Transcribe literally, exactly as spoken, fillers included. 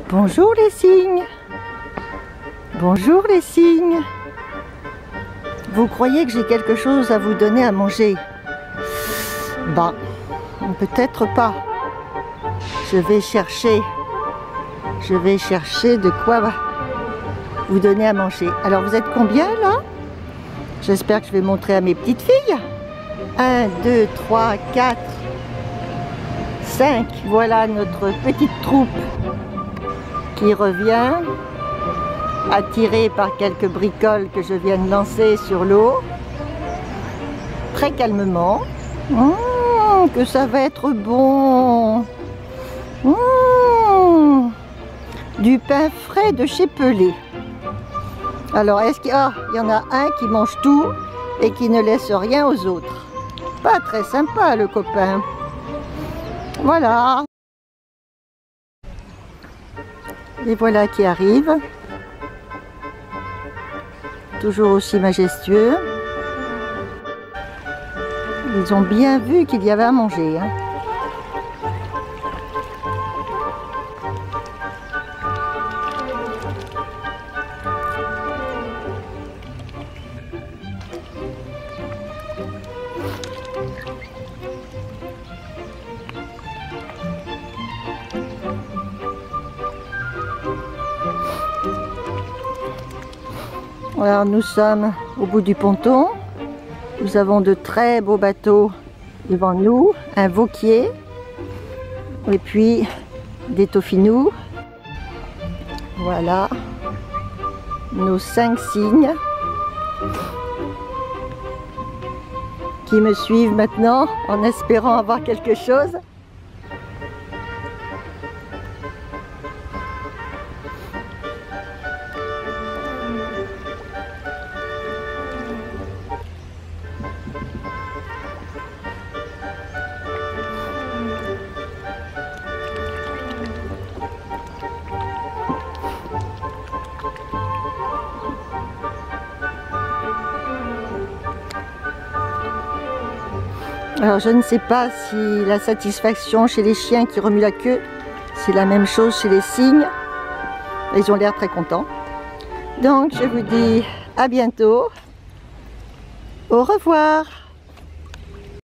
Bonjour les cygnes. Bonjour les cygnes. Vous croyez que j'ai quelque chose à vous donner à manger? Ben, peut-être pas. Je vais chercher. Je vais chercher de quoi vous donner à manger. Alors vous êtes combien là? J'espère que je vais montrer à mes petites filles. un, deux, trois, quatre, cinq. Voilà notre petite troupe qui revient, attirée par quelques bricoles que je viens de lancer sur l'eau, très calmement. Mmh, que ça va être bon. Mmh, du pain frais de chez Pelé. Alors, est-ce qu'il ah, y en a un qui mange tout et qui ne laisse rien aux autres? Pas très sympa, le copain. Voilà. Les voilà qui arrivent. Toujours aussi majestueux. Ils ont bien vu qu'il y avait à manger, hein. Alors nous sommes au bout du ponton. Nous avons de très beaux bateaux devant nous, un vauquier et puis des toffinous. Voilà nos cinq cygnes qui me suivent maintenant en espérant avoir quelque chose. Alors je ne sais pas si la satisfaction chez les chiens qui remuent la queue, c'est la même chose chez les cygnes. Ils ont l'air très contents. Donc je vous dis à bientôt. Au revoir.